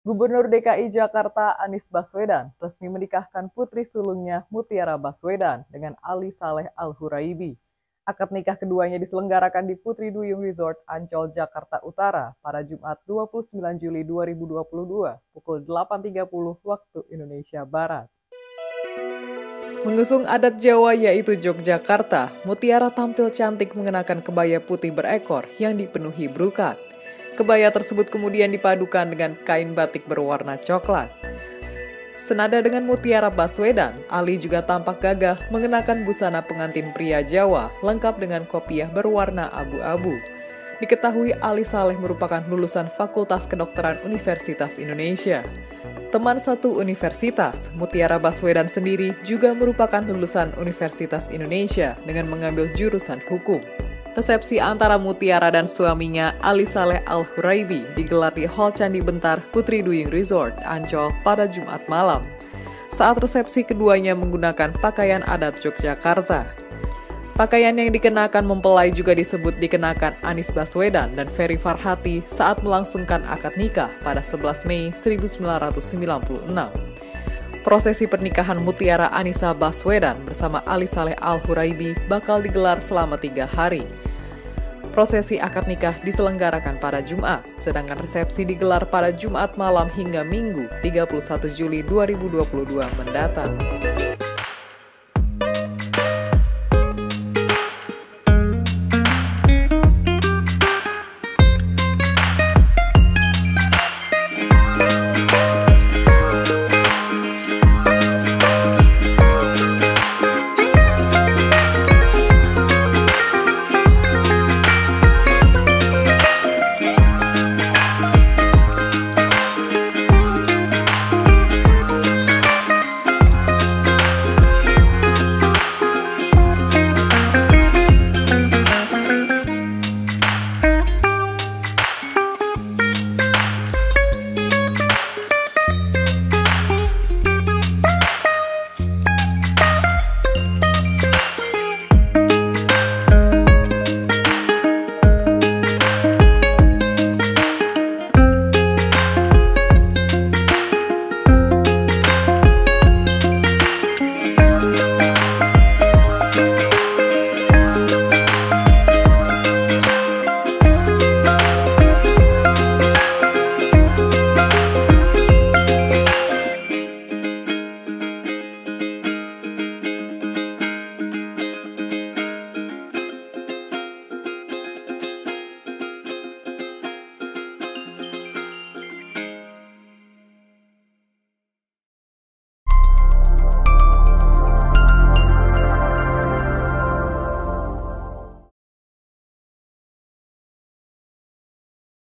Gubernur DKI Jakarta Anies Baswedan resmi menikahkan putri sulungnya Mutiara Baswedan dengan Ali Saleh Al-Huraibi. Akad nikah keduanya diselenggarakan di Putri Duyung Resort Ancol, Jakarta Utara pada Jumat 29 Juli 2022 pukul 8.30 waktu Indonesia Barat. Mengusung adat Jawa yaitu Yogyakarta, Mutiara tampil cantik mengenakan kebaya putih berekor yang dipenuhi brokat. Kebaya tersebut kemudian dipadukan dengan kain batik berwarna coklat. Senada dengan Mutiara Baswedan, Ali juga tampak gagah mengenakan busana pengantin pria Jawa lengkap dengan kopiah berwarna abu-abu. Diketahui Ali Saleh merupakan lulusan Fakultas Kedokteran Universitas Indonesia. Teman satu universitas, Mutiara Baswedan sendiri juga merupakan lulusan Universitas Indonesia dengan mengambil jurusan hukum. Resepsi antara Mutiara dan suaminya Ali Saleh Al-Huraibi digelar di Hall Candi Bentar Putri Duyung Resort Ancol pada Jumat malam. Saat resepsi keduanya menggunakan pakaian adat Yogyakarta. Pakaian yang dikenakan mempelai juga disebut dikenakan Anies Baswedan dan Ferry Farhati saat melangsungkan akad nikah pada 11 Mei 1996. Prosesi pernikahan Mutiara Anissa Baswedan bersama Ali Saleh Al-Huraibi bakal digelar selama 3 hari. Prosesi akad nikah diselenggarakan pada Jumat, sedangkan resepsi digelar pada Jumat malam hingga Minggu 31 Juli 2022 mendatang.